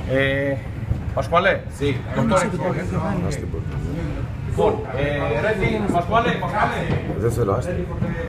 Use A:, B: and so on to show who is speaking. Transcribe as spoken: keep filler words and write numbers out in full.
A: Eh, Pasquale? Sì, dottore. Λοιπόν, ready, Pasquale, Pasquale.
B: Δεν θέλω, άστε.